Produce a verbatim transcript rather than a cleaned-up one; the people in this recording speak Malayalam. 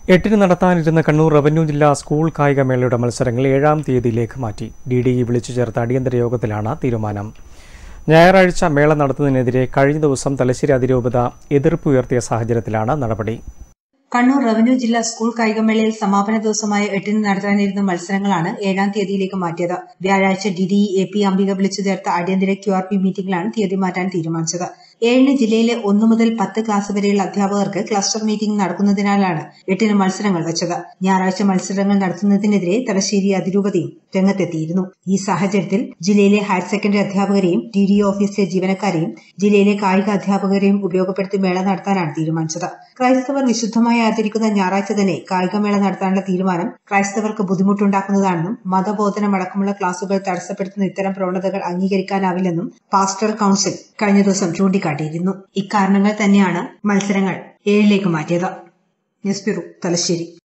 എട്ടിന് നടത്താനിരുന്ന കണ്ണൂർ റവന്യൂ ജില്ലാ സ്കൂൾ കായികമേളയുടെ മത്സരങ്ങൾ ഏഴാം തീയതിയിലേക്ക് മാറ്റി. ഡി ഡി ഇ വിളിച്ചു ചേർത്ത അടിയന്തര യോഗത്തിലാണ് തീരുമാനം. ഞായറാഴ്ച മേള നടത്തുന്നതിനെതിരെ കഴിഞ്ഞ ദിവസം തലശ്ശേരി അതിരൂപത എതിർപ്പുയർത്തിയ സാഹചര്യത്തിലാണ് നടപടി. കണ്ണൂർ റവന്യൂ ജില്ലാ സ്കൂൾ കായികമേളയിൽ സമാപന ദിവസമായ എട്ടിന് നടത്താനിരുന്ന മത്സരങ്ങളാണ് ഏഴാം തീയതിയിലേക്ക് മാറ്റിയത്. വ്യാഴാഴ്ച D D E A P Ambika വിളിച്ചു ചേർത്ത അടിയന്തര ക്യു ആർ പി മീറ്റിംഗിലാണ് തീയതി മാറ്റാൻ തീരുമാനിച്ചത്. ഏഴിന് ജില്ലയിലെ ഒന്നു മുതൽ പത്ത് ക്ലാസ് വരെയുള്ള അധ്യാപകർക്ക് ക്ലസ്റ്റർ മീറ്റിംഗ് നടക്കുന്നതിനാലാണ് എട്ടിന് മത്സരങ്ങൾ വെച്ചത്. ഞായറാഴ്ച മത്സരങ്ങൾ നടത്തുന്നതിനെതിരെ തലശ്ശേരി അതിരൂപതയും രംഗത്തെത്തിയിരുന്നു. ഈ സാഹചര്യത്തിൽ ജില്ലയിലെ ഹയർ സെക്കൻഡറി അധ്യാപകരെയും ഡി ഡി ഇ ഓഫീസിലെ ജീവനക്കാരെയും ജില്ലയിലെ കായിക അധ്യാപകരെയും ഉപയോഗപ്പെടുത്തി മേള നടത്താനാണ് തീരുമാനിച്ചത്. ക്രൈസ്തവർ വിശുദ്ധമായി ആചരിക്കുന്ന ഞായറാഴ്ച തന്നെ കായികമേള നടത്താനുള്ള തീരുമാനം ക്രൈസ്തവർക്ക് ബുദ്ധിമുട്ടുണ്ടാക്കുന്നതാണെന്നും മതബോധനമടക്കമുള്ള ക്ലാസുകൾ തടസ്സപ്പെടുത്തുന്ന ഇത്തരം പ്രവണതകൾ അംഗീകരിക്കാനാവില്ലെന്നും പാസ്റ്ററൽ കൌൺസിൽ കഴിഞ്ഞ ദിവസം ചൂണ്ടിക്കാട്ടിയിരുന്നു. ഇക്കാരണങ്ങൾ തന്നെയാണ് മത്സരങ്ങൾ ഏഴിലേക്ക് മാറ്റിയത്. News bureau, Thalassery.